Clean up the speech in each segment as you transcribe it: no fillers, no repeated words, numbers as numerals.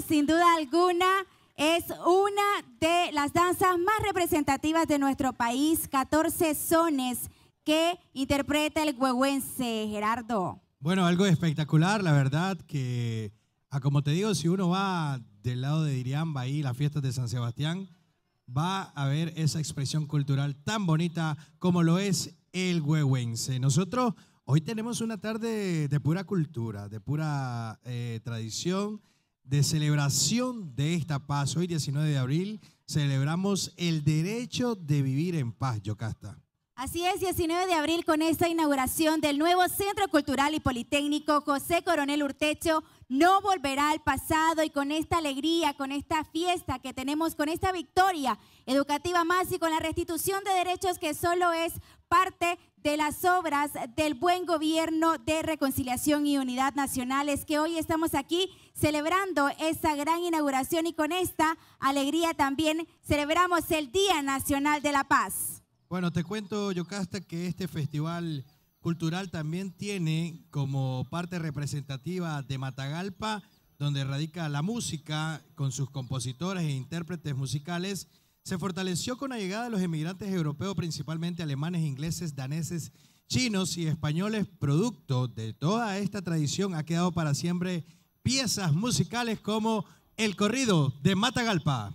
sin duda alguna, es una de las danzas más representativas de nuestro país, 14 sones que interpreta el huehuense, Gerardo. Bueno, algo espectacular, la verdad que, como te digo, si uno va del lado de Diriamba, ahí las fiestas de San Sebastián, va a ver esa expresión cultural tan bonita como lo es el huehuense. Nosotros hoy tenemos una tarde de pura cultura, de pura tradición, de celebración de esta paz. Hoy, 19 de abril, celebramos el derecho de vivir en paz, Yocasta. Así es, 19 de abril con esta inauguración del nuevo Centro Cultural y Politécnico José Coronel Urtecho no volverá al pasado, y con esta alegría, con esta fiesta que tenemos, con esta victoria educativa más y con la restitución de derechos que solo es parte de las obras del buen gobierno de reconciliación y unidad nacional, es que hoy estamos aquí celebrando esta gran inauguración, y con esta alegría también celebramos el Día Nacional de la Paz. Bueno, te cuento, Yocasta, que este festival cultural también tiene como parte representativa de Matagalpa, donde radica la música con sus compositores e intérpretes musicales. Se fortaleció con la llegada de los emigrantes europeos, principalmente alemanes, ingleses, daneses, chinos y españoles. Producto de toda esta tradición ha quedado para siempre piezas musicales como el corrido de Matagalpa.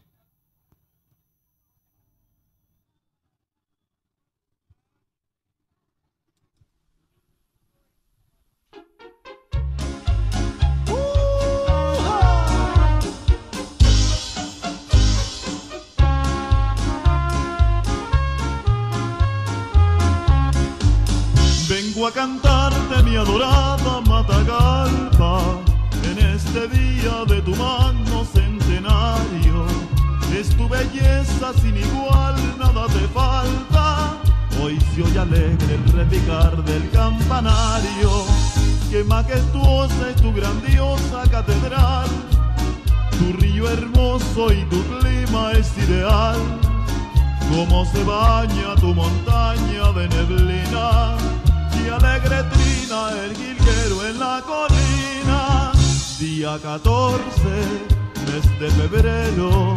Vengo a cantarte mi adorada Matagalpa, en este día de tu magno centenario. Es tu belleza sin igual, nada te falta. Hoy se oye alegre el repicar del campanario. Qué majestuosa es tu grandiosa catedral, tu río hermoso y tu clima es ideal. Cómo se baña tu montaña de neblina, y alegre trina el jilguero en la colina. Día 14, mes de febrero,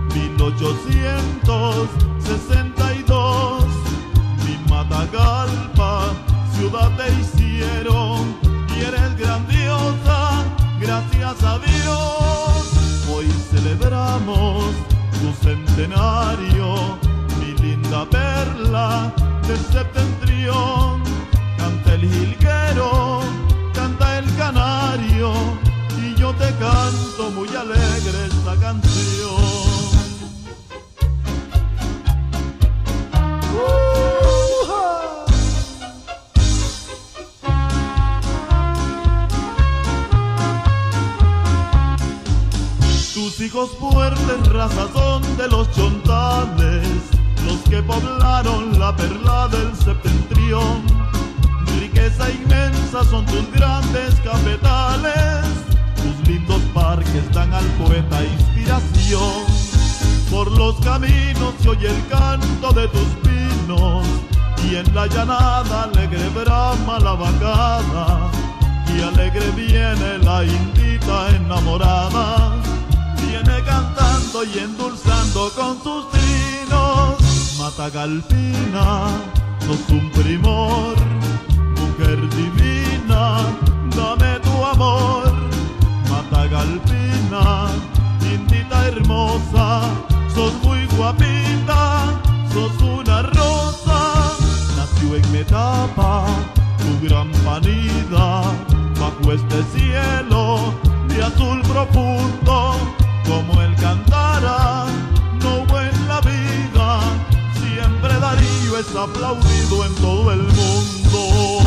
1862, mi Matagalpa, ciudad te hicieron, y eres grandiosa, gracias a Dios. Hoy celebramos tu centenario, mi linda perla del septentrión. Canta el jilguero, canta el canario, y yo te canto muy alegre esta canción. Tus hijos fuertes, raza son de los chontales, los que poblaron la perla del septentrión. Riqueza inmensa son tus grandes cafetales, tus lindos parques dan al poeta inspiración. Por los caminos se oye el canto de tus pinos, y en la llanada alegre brama la vaquada, y alegre viene la indita enamorada. Viene cantando y endulzando con sus trinos. Matagalpina, sos un primor, mujer divina, dame tu amor. Matagalpina, indita hermosa, sos muy guapita, sos una rosa. Nació en Metapa tu gran panida, bajo este cielo de azul profundo. Como él cantara, no hubo en la vida, siempre Darío es aplaudido en todo el mundo.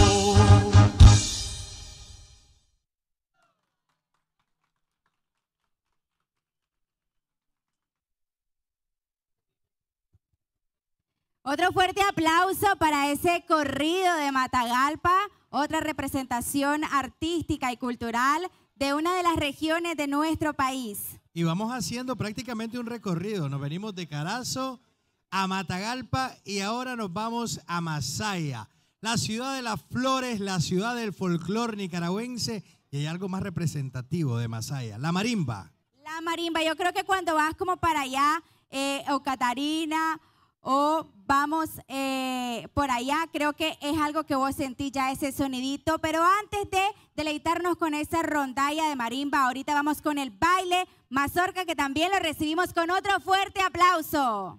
Otro fuerte aplauso para ese corrido de Matagalpa, otra representación artística y cultural de una de las regiones de nuestro país. Y vamos haciendo prácticamente un recorrido. Nos venimos de Carazo a Matagalpa y ahora nos vamos a Masaya, la ciudad de las flores, la ciudad del folclor nicaragüense, y hay algo más representativo de Masaya, la marimba. La marimba. Yo creo que cuando vas como para allá, o Catarina, o vamos por allá, creo que es algo que vos sentís ya ese sonidito. Pero antes de deleitarnos con esa rondalla de marimba, ahorita vamos con el baile mazorca, que también lo recibimos con otro fuerte aplauso.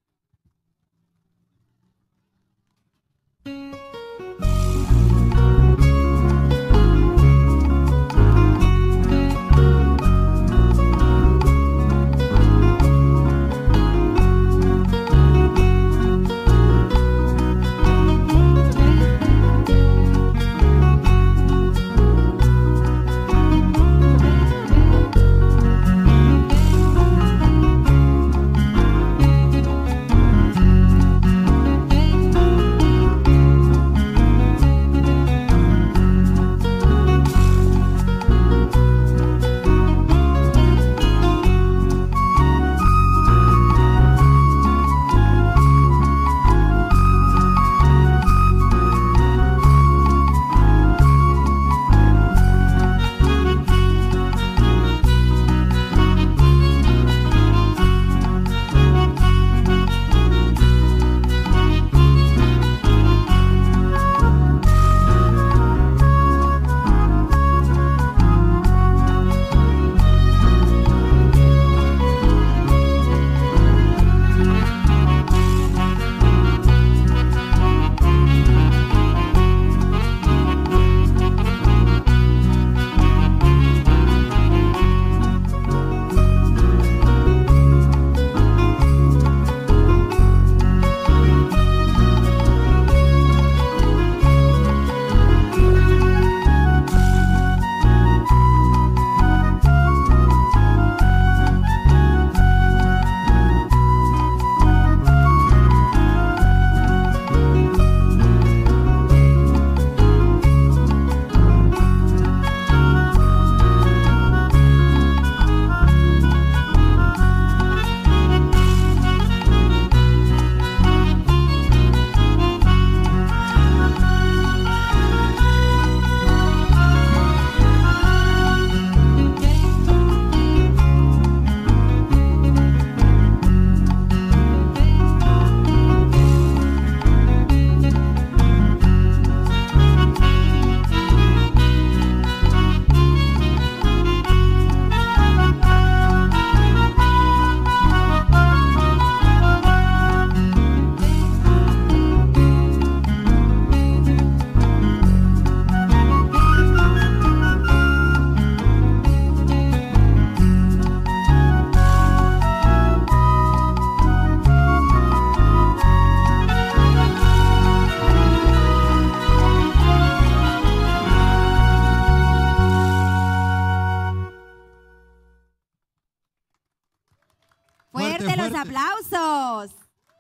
Aplausos.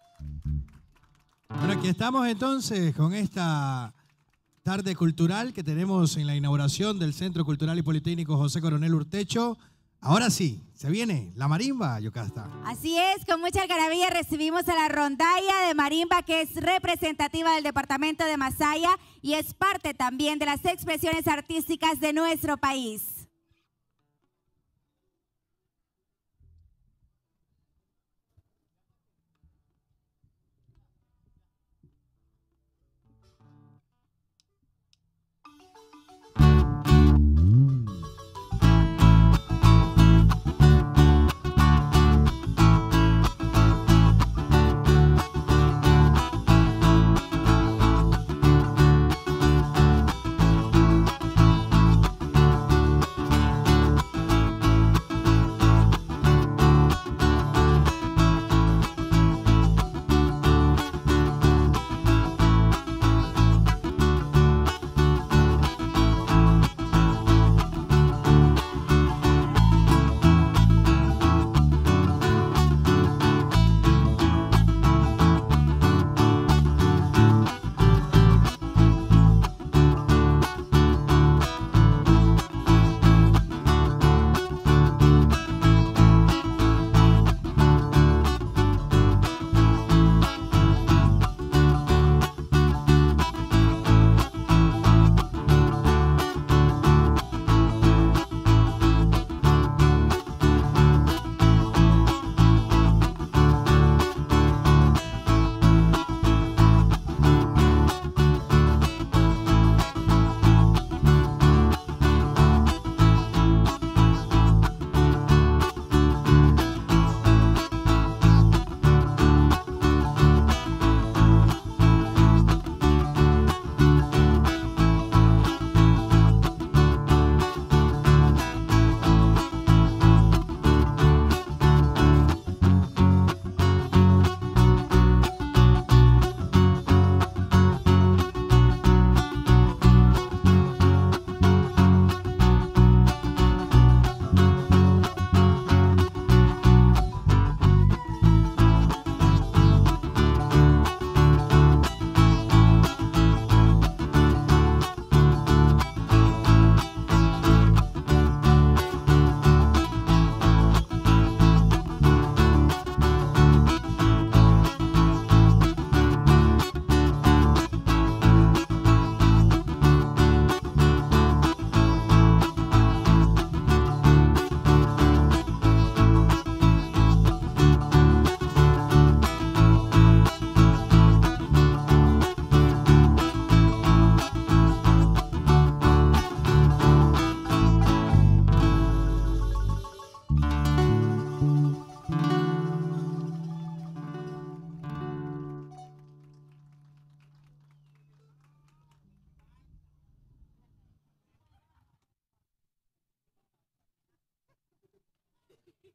Bueno, aquí estamos entonces con esta tarde cultural que tenemos en la inauguración del Centro Cultural y Politécnico José Coronel Urtecho. Ahora sí, se viene la marimba, Yocasta. Así es, con mucha algarabía recibimos a la rondalla de marimba, que es representativa del departamento de Masaya y es parte también de las expresiones artísticas de nuestro país.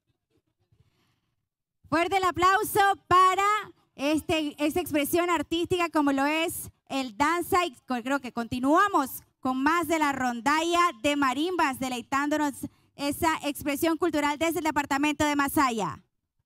Fuerte el aplauso para esta expresión artística como lo es el danza, y creo que continuamos con más de la rondalla de marimbas, deleitándonos esa expresión cultural desde el departamento de Masaya.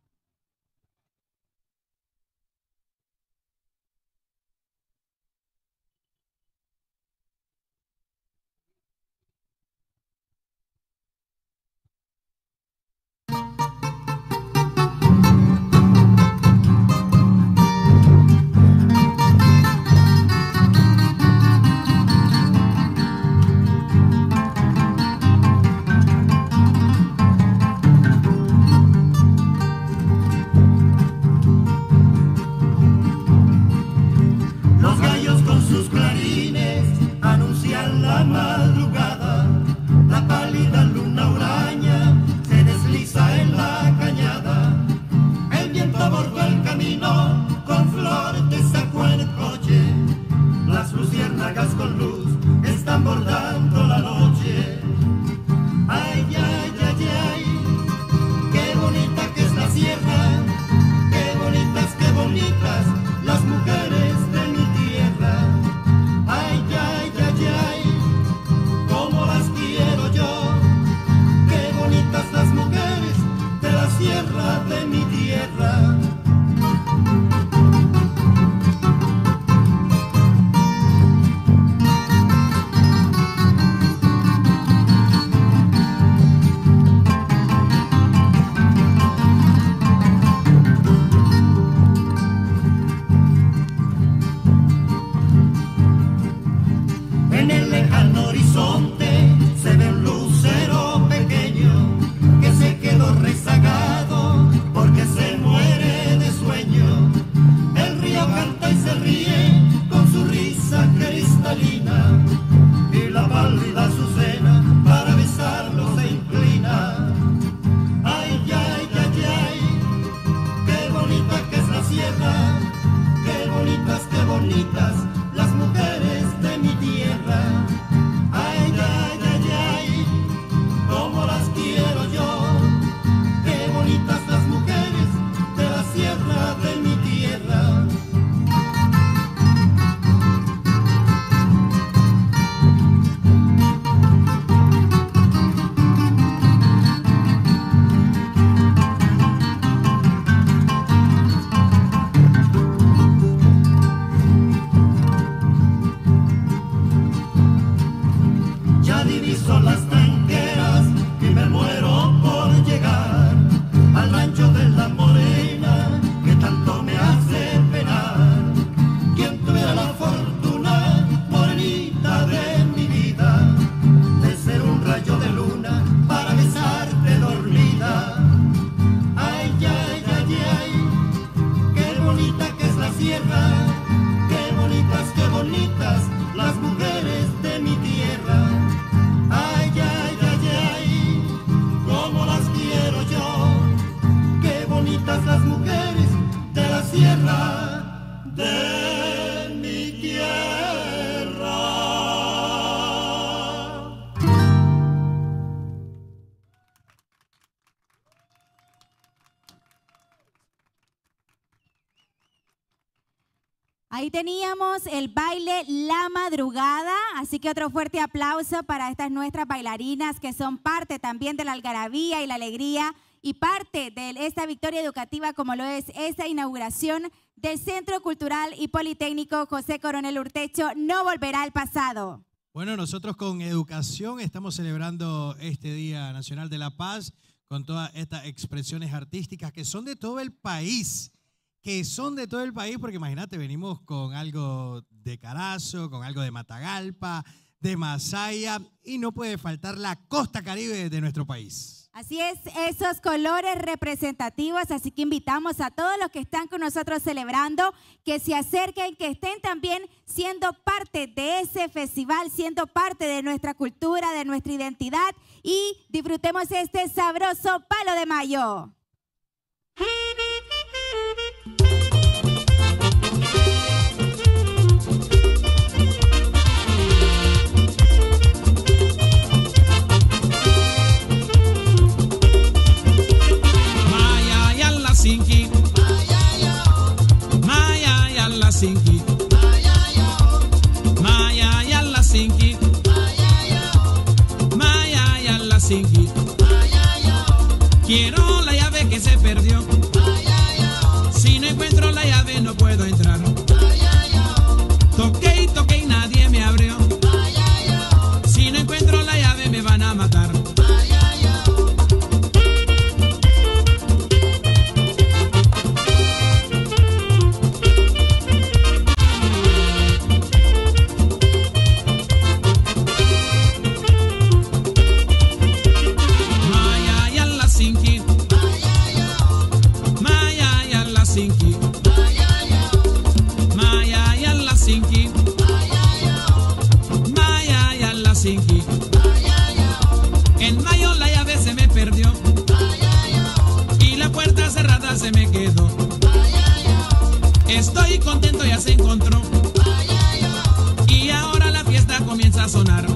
Ahí teníamos el baile La Madrugada, así que otro fuerte aplauso para estas nuestras bailarinas que son parte también de la algarabía y la alegría y parte de esta victoria educativa como lo es esta inauguración del Centro Cultural y Politécnico José Coronel Urtecho. No volverá al pasado. Bueno, nosotros con educación estamos celebrando este Día Nacional de la Paz con todas estas expresiones artísticas que son de todo el país. Porque imagínate, venimos con algo de Carazo, con algo de Matagalpa, de Masaya, y no puede faltar la costa caribe de nuestro país. Así es, esos colores representativos, así que invitamos a todos los que están con nosotros celebrando, que se acerquen, que estén también siendo parte de ese festival, siendo parte de nuestra cultura, de nuestra identidad, y disfrutemos este sabroso Palo de Mayo. Sinki. Quiero la llave que se perdió. Si no encuentro la llave no puedo entrar. Toqué y toqué y nadie me abrió. Si no encuentro la llave me van a matar. En mayo la llave se me perdió y la puerta cerrada se me quedó. Estoy contento, ya se encontró y ahora la fiesta comienza a sonar.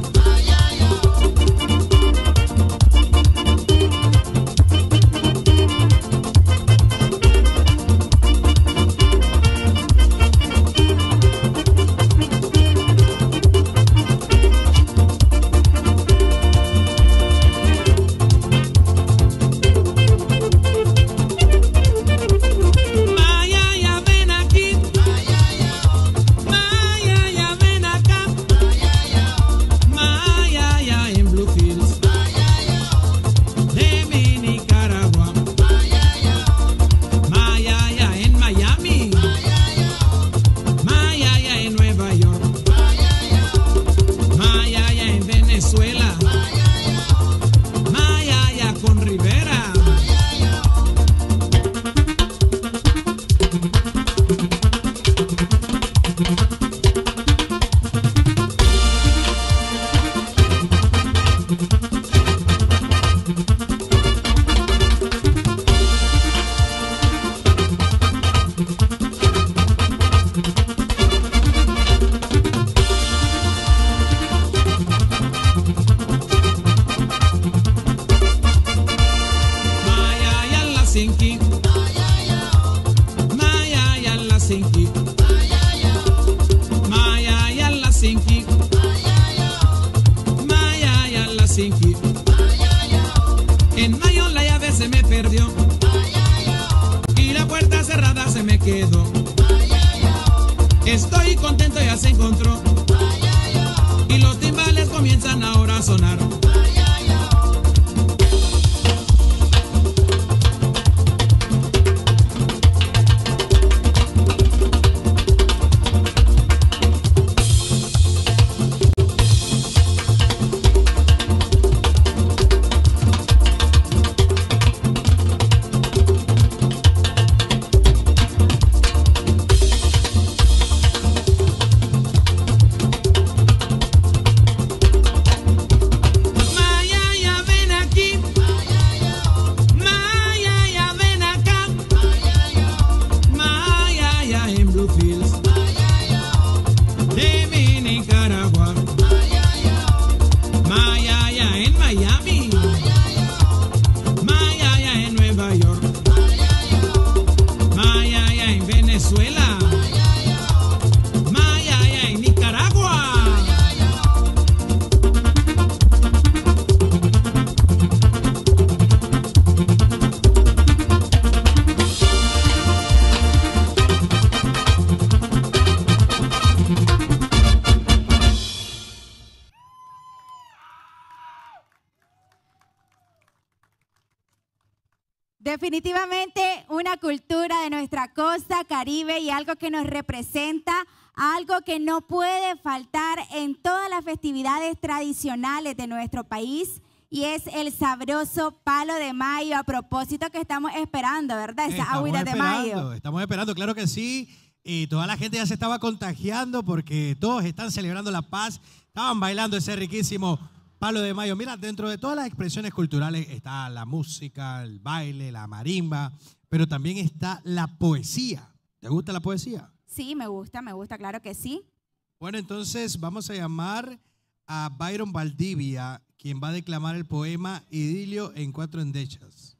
En mayo la llave se me perdió y la puerta cerrada se me quedó. Estoy contento, ya se encontró y los timbales comienzan ahora a sonar. Definitivamente una cultura de nuestra costa caribe y algo que nos representa, algo que no puede faltar en todas las festividades tradicionales de nuestro país, y es el sabroso palo de mayo. A propósito que estamos esperando, ¿verdad? Esa agüita de mayo. Estamos esperando, claro que sí. Y toda la gente ya se estaba contagiando porque todos están celebrando la paz. Estaban bailando ese riquísimo palo de mayo. Mira, dentro de todas las expresiones culturales está la música, el baile, la marimba, pero también está la poesía. ¿Te gusta la poesía? Sí, me gusta, claro que sí. Bueno, entonces vamos a llamar a Byron Valdivia, quien va a declamar el poema Idilio en 4 endechas.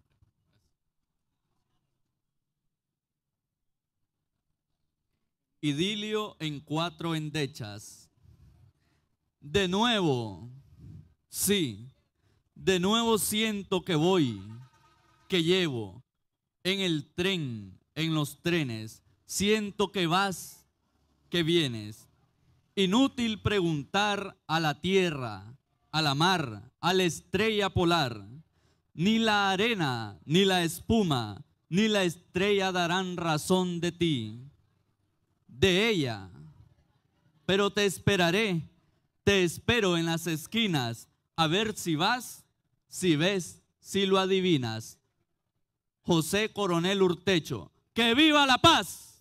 Idilio en 4 endechas. De nuevo, sí, De nuevo siento que voy, que llevo, en el tren, en los trenes, siento que vas, que vienes. Inútil preguntar a la tierra, a la mar, a la estrella polar. Ni la arena, ni la espuma, ni la estrella darán razón de ti, de ella. Pero te esperaré, te espero en las esquinas, a ver si vas, si ves, si lo adivinas. José Coronel Urtecho. ¡Que viva la paz!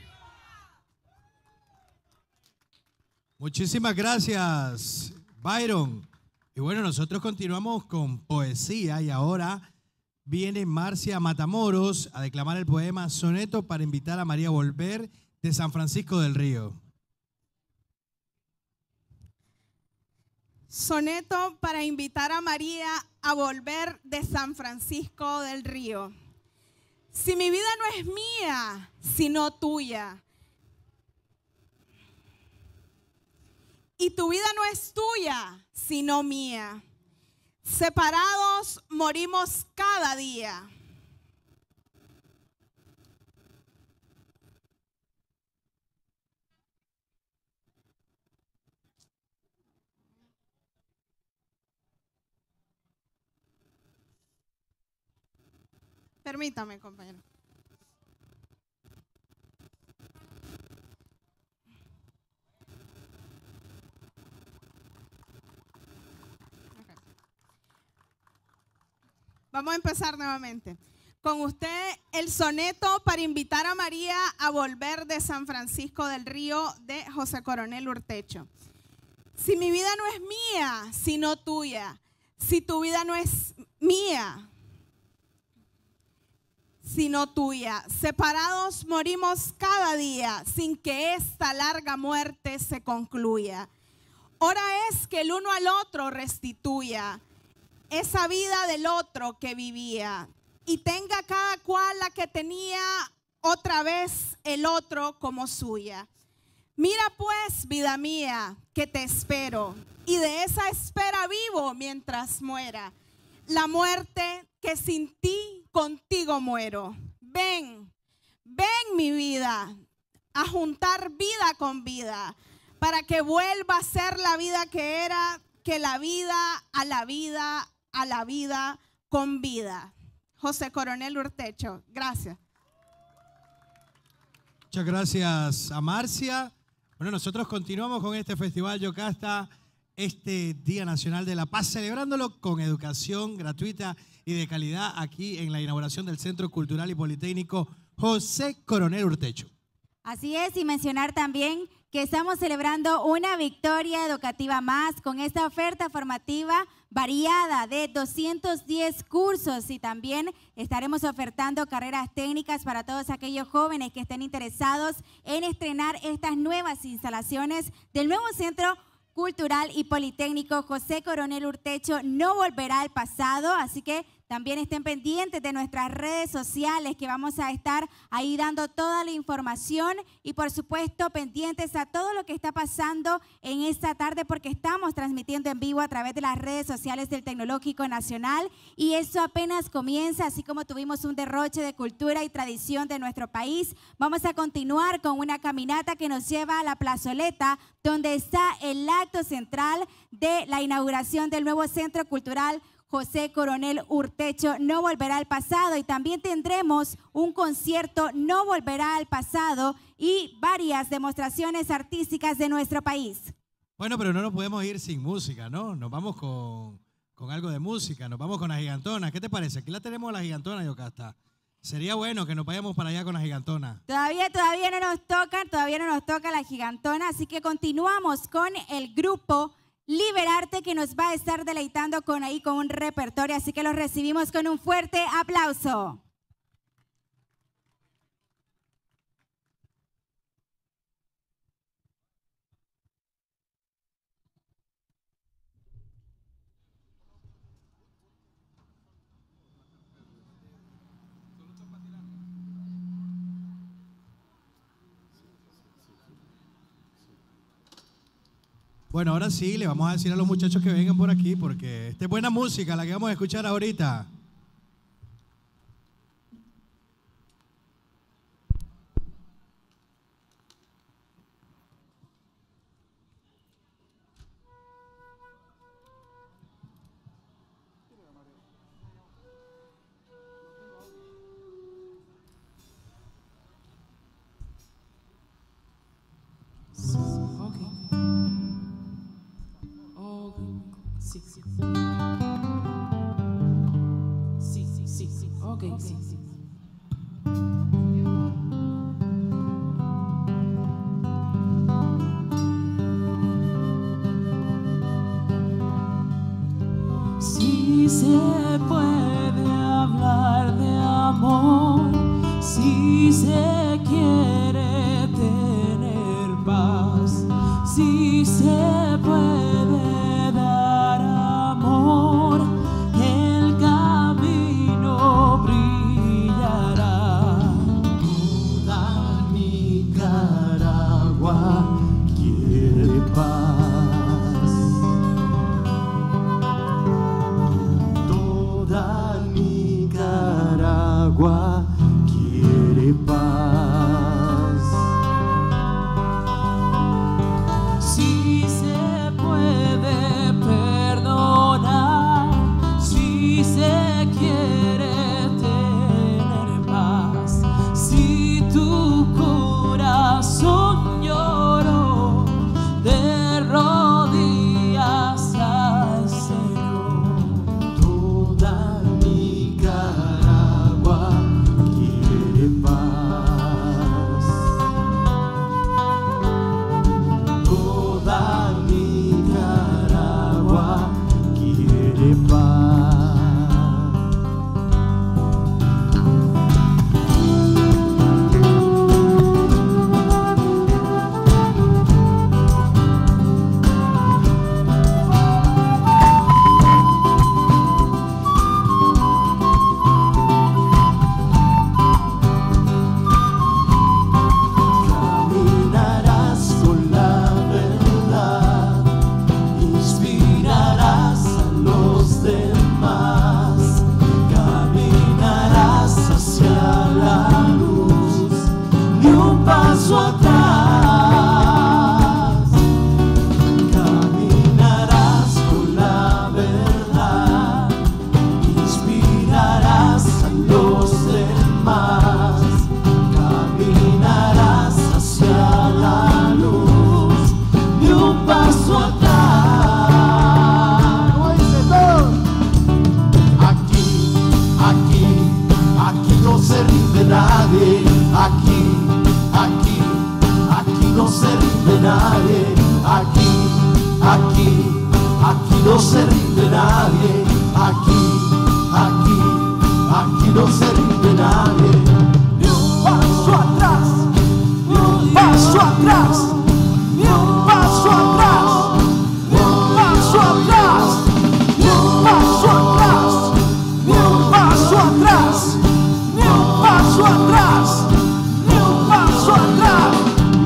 Muchísimas gracias, Byron. Y bueno, nosotros continuamos con poesía y ahora viene Marcia Matamoros a declamar el poema Soneto para invitar a María a volver de San Francisco del Río. Soneto para invitar a María a volver de San Francisco del Río. Si mi vida no es mía, sino tuya, y tu vida no es tuya, sino mía, separados morimos cada día. Permítame, compañero. Okay. Vamos a empezar nuevamente. Con usted el soneto para invitar a María a volver de San Francisco del Río de José Coronel Urtecho. Si mi vida no es mía, sino tuya. Si tu vida no es mía, sino tuya. Separados morimos cada día sin que esta larga muerte se concluya. Hora es que el uno al otro restituya esa vida del otro que vivía y tenga cada cual la que tenía otra vez el otro como suya. Mira pues, vida mía, que te espero y de esa espera vivo mientras muera. La muerte que sin ti contigo muero. Ven, ven mi vida, a juntar vida con vida, para que vuelva a ser la vida que era, que la vida a la vida, a la vida con vida. José Coronel Urtecho, gracias. Muchas gracias a Marcia. Bueno, nosotros continuamos con este Festival Yocasta, este Día Nacional de la Paz, celebrándolo con educación gratuita y de calidad aquí en la inauguración del Centro Cultural y Politécnico José Coronel Urtecho. Así es, y mencionar también que estamos celebrando una victoria educativa más con esta oferta formativa variada de 210 cursos y también estaremos ofertando carreras técnicas para todos aquellos jóvenes que estén interesados en estrenar estas nuevas instalaciones del nuevo Centro Cultural y Politécnico José Coronel Urtecho. No volverá al pasado, así que también estén pendientes de nuestras redes sociales que vamos a estar ahí dando toda la información y por supuesto pendientes a todo lo que está pasando en esta tarde porque estamos transmitiendo en vivo a través de las redes sociales del Tecnológico Nacional y eso apenas comienza, así como tuvimos un derroche de cultura y tradición de nuestro país. Vamos a continuar con una caminata que nos lleva a la plazoleta donde está el acto central de la inauguración del nuevo Centro Cultural José Coronel Urtecho. No volverá al pasado y también tendremos un concierto No volverá al pasado y varias demostraciones artísticas de nuestro país. Bueno, pero no nos podemos ir sin música, ¿no? Nos vamos con algo de música, nos vamos con la Gigantona. ¿Qué te parece? Aquí la tenemos la Gigantona, Yocasta. Sería bueno que nos vayamos para allá con la Gigantona. Todavía no nos toca la Gigantona, así que continuamos con el grupo Liberarte que nos va a estar deleitando con un repertorio, así que los recibimos con un fuerte aplauso. Bueno, ahora sí, le vamos a decir a los muchachos que vengan por aquí porque esta es buena música, la que vamos a escuchar ahorita. Si se puede hablar de amor, si se quiere tener paz, si se puede dar amor, el camino brillará. Toda Nicaragua quiere paz. Nicaragua quiere paz. Si se puede perdonar, si se quiere tener paz, si tu corazón lloró de rodillas al Señor, toda Nicaragua quiere paz. Toda Nicaragua quiere paz. Caminarás con la verdad, inspirarás a los demás, caminarás hacia la luz, ni un paso atrás. Caminarás con la verdad, inspirarás a los demás, caminarás hacia la luz, ni un paso atrás. ¿Cómo dice todo? Aquí no se rinde nadie. Aquí no se rinde nadie. Aquí no se rinde nadie. Aquí no se rinde nadie. Ni un paso atrás, ni un paso atrás, ni un paso atrás, ni un paso atrás, ni un paso atrás, ni un paso atrás, ni un paso atrás, ni un paso atrás.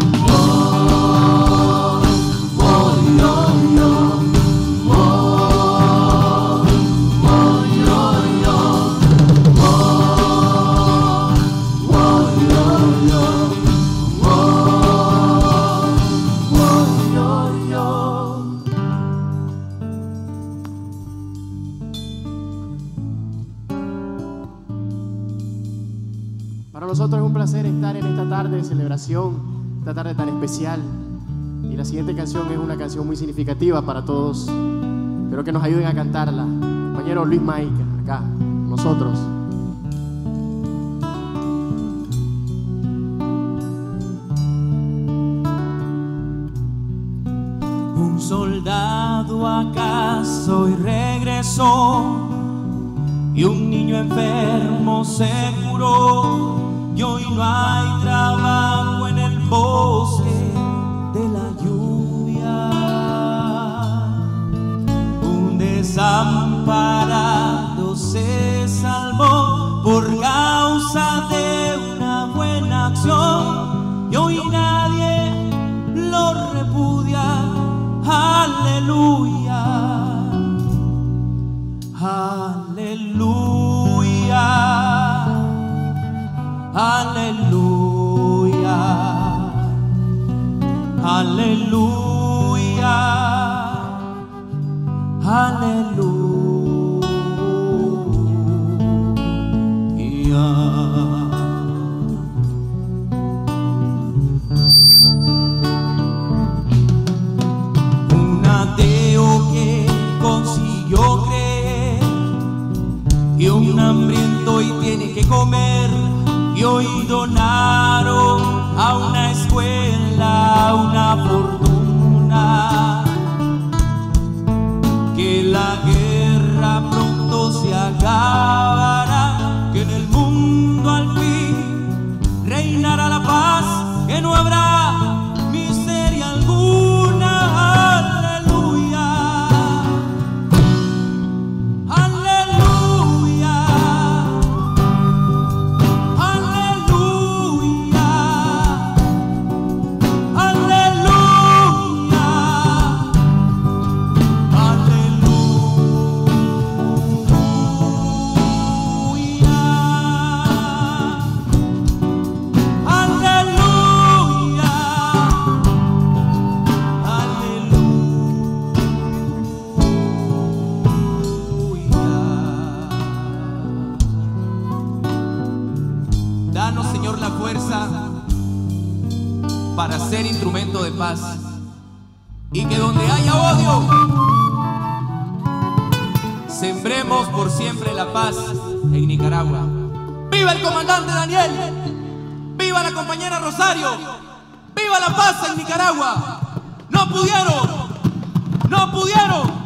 Para nosotros es un placer estar en esta tarde de celebración, esta tarde tan especial. Y la siguiente canción es una canción muy significativa para todos. Espero que nos ayuden a cantarla. Compañero Luis Maica, acá, con nosotros. Un soldado acaso y regresó, y un niño enfermo se curó, y hoy no hay trabajo en el bosque de la lluvia. Un desamparado se salvó por causa de una buena acción, y hoy nadie lo repudia. Aleluya, aleluya, aleluya, aleluya. Un ateo que consiguió creer y un hambriento y tiene que comer, y hoy donaron a una escuela una fortuna. Que la guerra pronto se acabará, que en el mundo al fin reinará la paz, que no habrá miseria alguna. Aleluya, aleluya, aleluya, aleluya, danos, Señor, la fuerza para ser instrumento de paz, y que donde haya odio, sembremos por siempre la paz en Nicaragua. ¡Viva el comandante Daniel! ¡Viva la compañera Rosario! ¡Viva la paz en Nicaragua! ¡No pudieron! ¡No pudieron!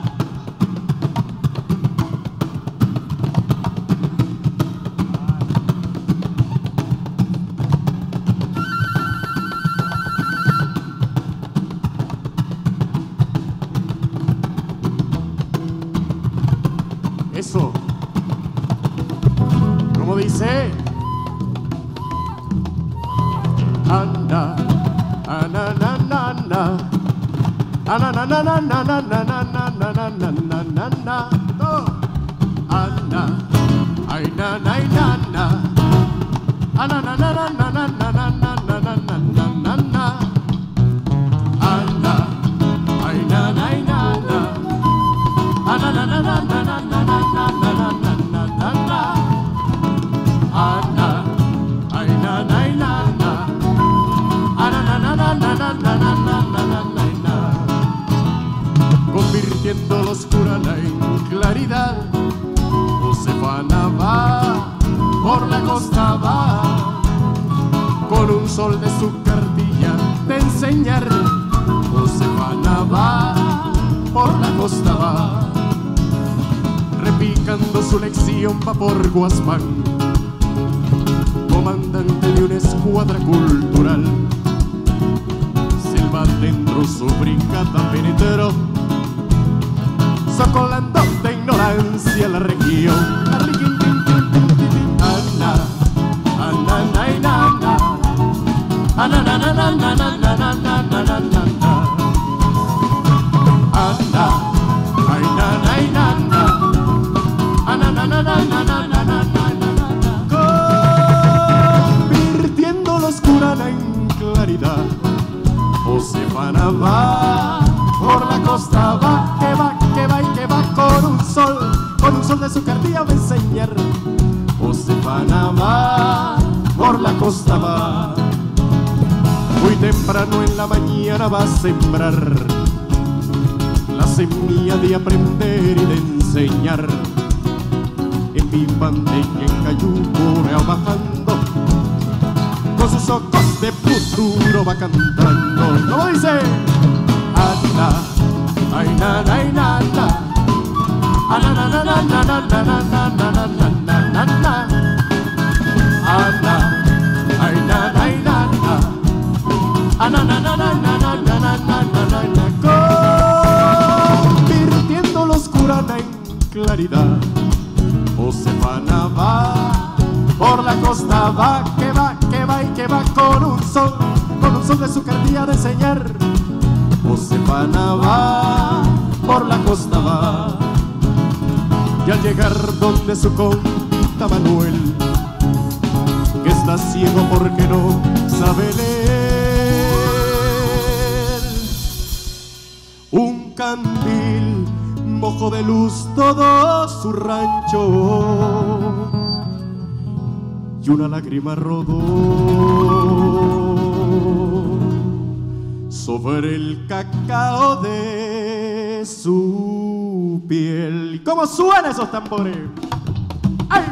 Eso. ¿Cómo dice? Anda, ana, na, na, na. Ana, na, na, na, na, na, na, na, na, na, na, na, na, na. Oh. Anda, ay, na, na, na, na. Ana, na, na, na, na, na, na, na, na, na, na, na, na. Anda, ay, na, na, na, na. Ana, na, na, na, na, na, na, na, na, na, na, na, na. Ana, ay, na, na, na, na. Ana, na, na, na, na, na, na, na, na, na, na. Convirtiendo la oscura en claridad, Josefana va por la costa, va con un sol de su cartilla de enseñar. Josefana va por la costa, va repicando su lección, va por Guasmán, comandante de una escuadra cultural. Selva dentro su brigada penetró, socolando de ignorancia la región. Ana, ana, na, na, na. Ana, na, na, na, na, na, na, na, na, na, na, na. Anda, ay, na, na, na, na. Ana, na, na, na, na, na, na, na, na, na. Convirtiendo la oscura en claridad, Josefana va por la costa, va, que va, que va y que va con un sol de su cartilla va a enseñar. Josefana va por la costa, va muy temprano en la mañana, va a sembrar la semilla de aprender y de enseñar. En Pipante y en Cayuco va bajando, con sus ojos de futuro va cantando. ¿Cómo dice? Anda, ay, na, na, na, na. Ana, na, na, na, na, na, na, na, na, na, na, na, na. Anda, ay, na, na, na, na. Ana, na, na, na, na, na, na, na, na, na, na. Convirtiendo la oscura en claridad, Josefana va por la costa, va, que va, que va y que va con un sol de su cartilla de enseñar. Josefana va por la costa, va Y al llegar donde su conta Manuel, que está ciego porque no sabe leer, un candil mojó de luz todo su rancho y una lágrima rodó sobre el cacao de su piel. ¿Cómo suenan esos tambores? ¡Ay!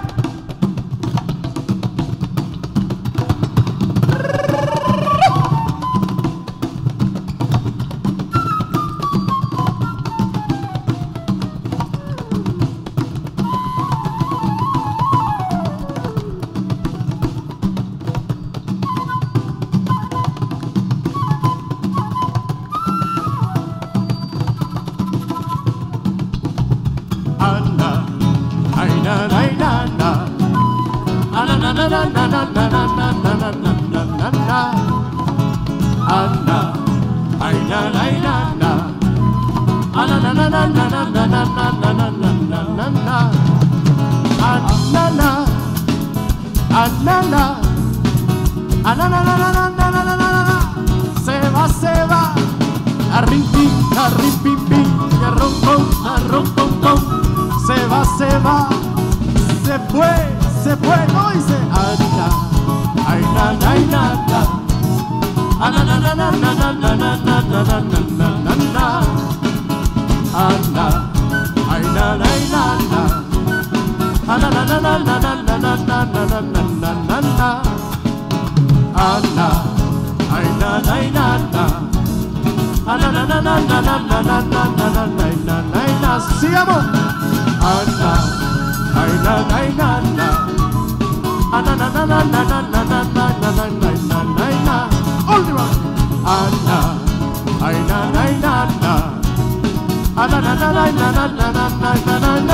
Se va, arrimpim, arrimpim, arrompom, arrompom, se va, se fue, no dice, anda, ay, na, ay, nada, anda, na, na, na, na, na, na, na, na, na, na, na, na, anda, ay, na, ay, nada, anda, na, na, na, na, na, na, na, na, na, na, na, na, anda, ay, na, ay, nada, anda, na, na, na, na, na, na, na, na, na, na, na, sigamos, anda, ay, na, ay, nada, anda, na, na, na, na, na, na, na, na, na, na, na, última, anda, ay, na, ay, nada, anda, na, na, na, na, na, na, na, na, na.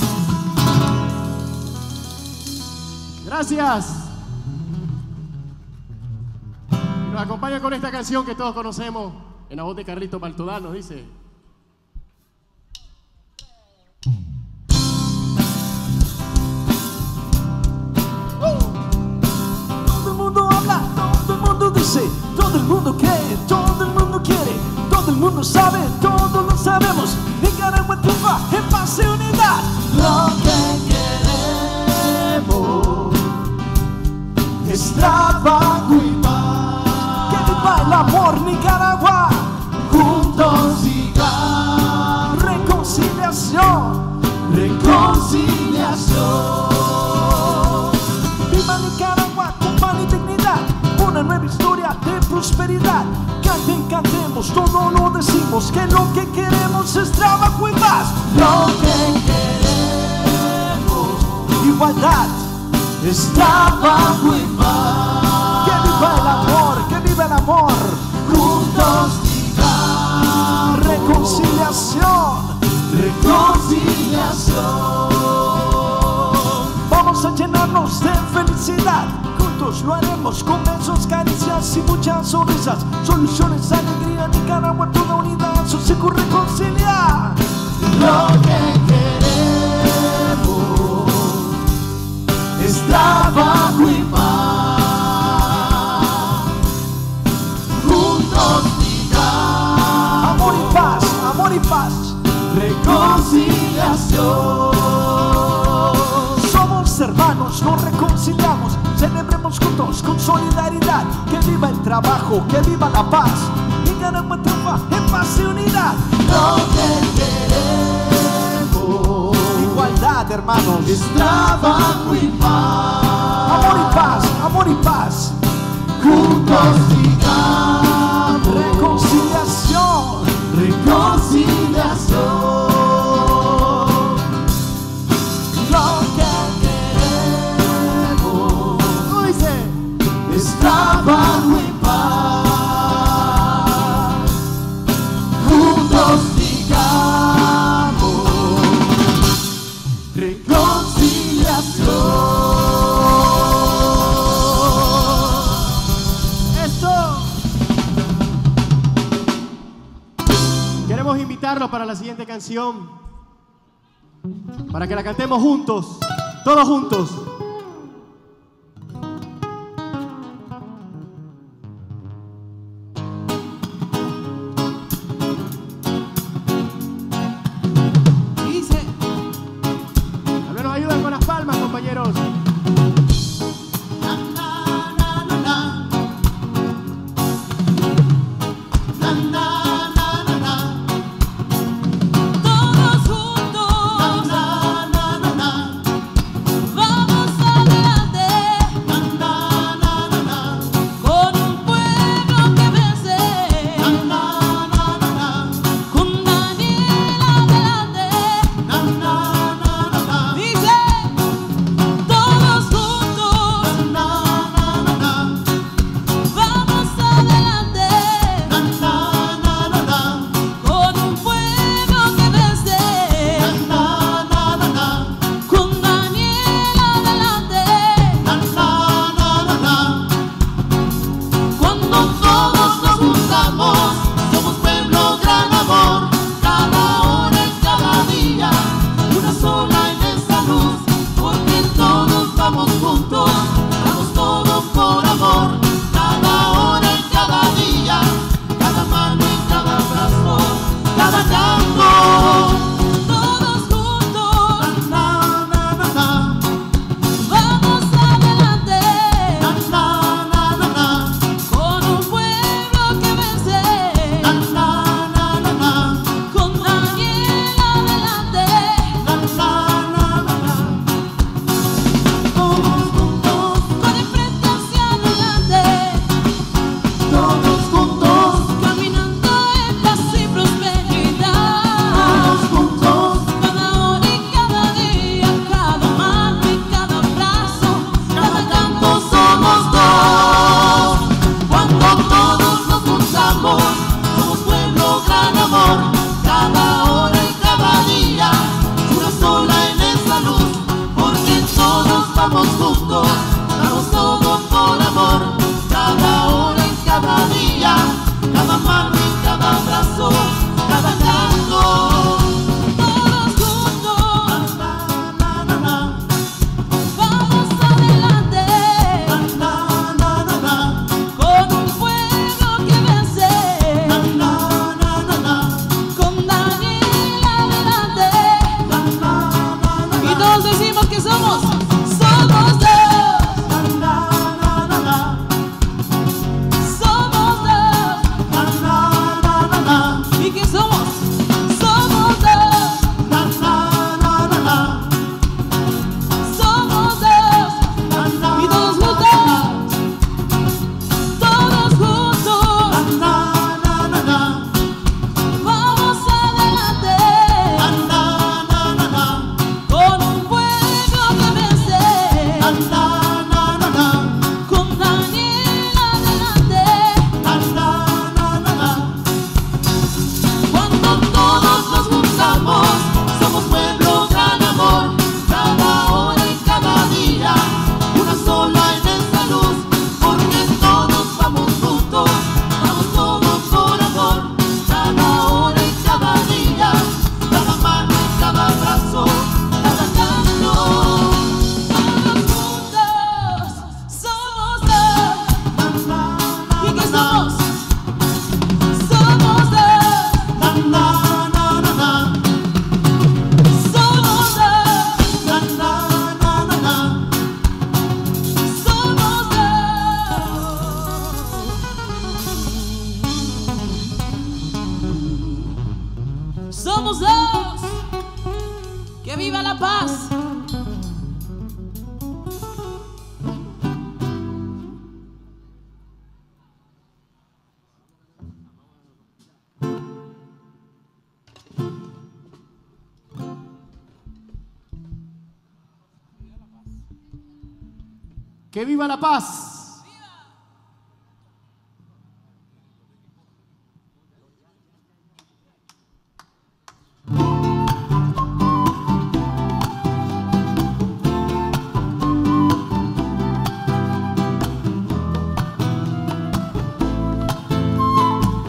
Gracias. Y nos acompaña con esta canción que todos conocemos en la voz de Carlito Baltodano, dice. Todo el mundo habla, todo el mundo dice, todo el mundo cree, todo el mundo quiere, todo el mundo sabe, todos lo sabemos. Nicaragua triunfa en paz y unidad. Lo que queremos es trabajo y paz. Que viva el amor, Nicaragua. Juntos sigan. Reconciliación, reconciliación. Viva Nicaragua con pan y dignidad. Una nueva historia de prosperidad. Canten, cantemos, todo lo decimos, que lo que queremos es trabajo y paz. Lo que queremos, igualdad, es trabajo y paz. Que viva el amor, que viva el amor. Juntos digan. Reconciliación, reconciliación. Vamos a llenarnos de felicidad. Juntos lo haremos con besos, caricias y muchas sonrisas. Soluciones, alegría, Nicaragua, toda unidad, sosiego, reconciliar. Lo que queremos es trabajo y paz. Juntos digan. Amor y paz, amor y paz. Reconciliación. Somos hermanos, nos reconciliamos. Celebremos juntos con solidaridad. Que viva el trabajo, que viva la paz. Nicaragua triunfa en paz y unidad. Lo que queremos, igualdad, hermanos, es trabajo y paz. Amor y paz, amor y paz. Juntos sigamos. Reconciliación, reconciliación. Trabajo y paz. Juntos digamos. Reconciliación. Esto. Queremos invitarlos para la siguiente canción. para que la cantemos juntos, todos juntos. Dice, Tal vez nos ayuden con las palmas, compañeros. Todos juntos, vamos adelante, con un pueblo que vence, con Daniel adelante. Dice, todos juntos, vamos adelante, con un pueblo que vence, con Daniel adelante. Cuando todos nos juntamos, somos pueblo gran amor, cada hora y cada día, una sola en esa luz, porque todos vamos juntos, damos todo por amor, cada hora y cada día, cada mano y cada abrazo, cada canto, todos juntos, vamos adelante, con un pueblo que vence, con Daniel adelante, todos juntos, con el frente hacia adelante, todos juntos, caminando en paz y prosperidad, todos juntos, cada hora y cada día, cada mano y cada abrazo, cada canto somos dos. cuando todos nos juntamos, somos pueblo gran amor, cada hora y cada día, una sola en esa luz, porque todos vamos juntos, damos todo por amor, cada hora y cada día, cada mano y cada abrazo, cada canto, Todos juntos, vamos adelante, con un pueblo que vence, con Daniel adelante. Y todos decimos que somos dos. Somos dos. ¿Y qué somos? Somos dos. Somos dos. Y todos juntos. Todos juntos. Vamos adelante. Con un pueblo que vence. Con Daniel adelante. cuando todos nos juntamos, somos pueblo gran amor, cada hora y cada día, una sola en esa luz, porque todos vamos juntos, damos todo por amor, cada hora y cada día, cada mano y cada abrazo, cada canto, Todos juntos. Somos dos. ¿Y qué somos? Somos dos. Somos dos. Somos dos. Que viva la paz. ¡Que viva la paz!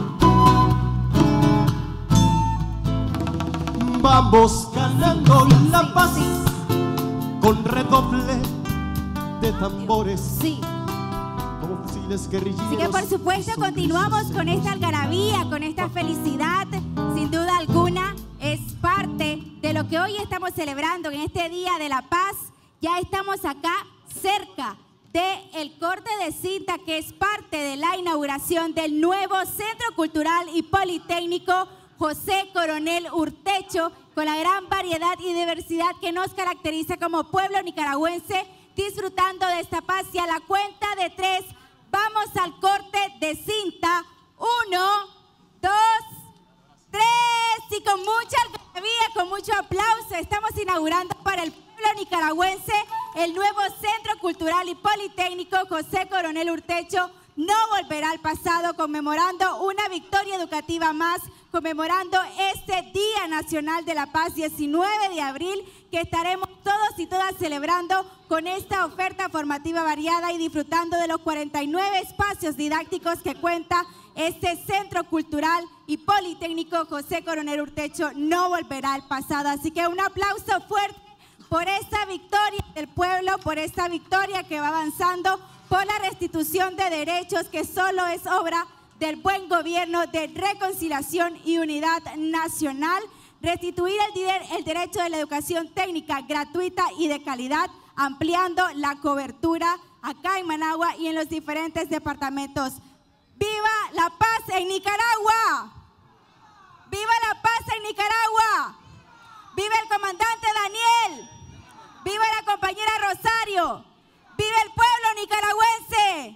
vamos ganando la paz con redoble de tambores. Sí. Como fusiles guerrilleros. Así que por supuesto continuamos con esta algarabía, con esta felicidad. Sin duda alguna es parte de lo que hoy estamos celebrando en este Día de la Paz. Ya estamos acá cerca del corte de cinta que es parte de la inauguración del nuevo Centro Cultural y Politécnico José Coronel Urtecho, con la gran variedad y diversidad que nos caracteriza como pueblo nicaragüense, disfrutando de esta paz. Y a la cuenta de 3 vamos al corte de cinta. 1, 2, 3, y con mucha algarabía, con mucho aplauso, estamos inaugurando para el pueblo nicaragüense el nuevo Centro Cultural y Politécnico José Coronel Urtecho. No volverá al pasado, conmemorando una victoria educativa más, conmemorando este Día Nacional de la Paz, 19 de abril, que estaremos todos y todas celebrando con esta oferta formativa variada y disfrutando de los 49 espacios didácticos que cuenta este Centro Cultural y Politécnico José Coronel Urtecho. No volverá al pasado. Así que un aplauso fuerte por esta victoria del pueblo, por esta victoria que va avanzando, por la restitución de derechos que solo es obra del buen gobierno, de reconciliación y unidad nacional. Restituir el derecho de la educación técnica gratuita y de calidad, ampliando la cobertura acá en Managua y en los diferentes departamentos. ¡Viva la paz en Nicaragua! ¡Viva la paz en Nicaragua! ¡Viva el comandante Daniel! ¡Viva la compañera Rosario! ¡Viva el pueblo nicaragüense!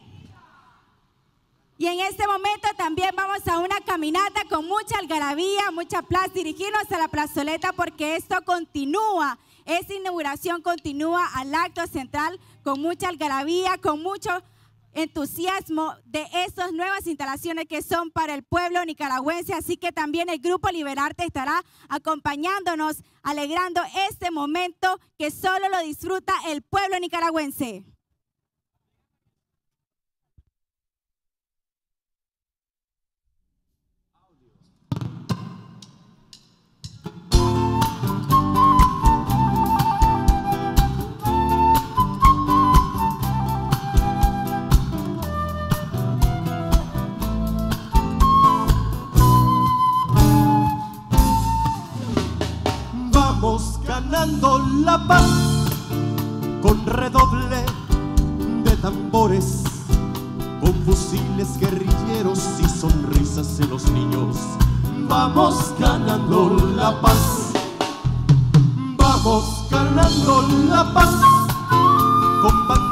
Y en este momento también vamos a una caminata con mucha algarabía, mucha plaza, dirigirnos a la plazoleta porque esto continúa, esta inauguración continúa al acto central con mucha algarabía, con mucho entusiasmo de estas nuevas instalaciones que son para el pueblo nicaragüense. Así que también el Grupo Liberarte estará acompañándonos, alegrando este momento que solo lo disfruta el pueblo nicaragüense. Vamos ganando la paz con redoble de tambores, con fusiles guerrilleros y sonrisas en los niños. Vamos ganando la paz, vamos ganando la paz con